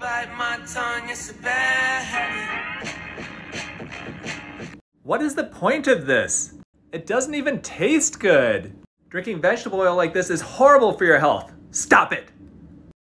bite my tongue, it's a bad habit. What is the point of this? It doesn't even taste good. Drinking vegetable oil like this is horrible for your health. Stop it!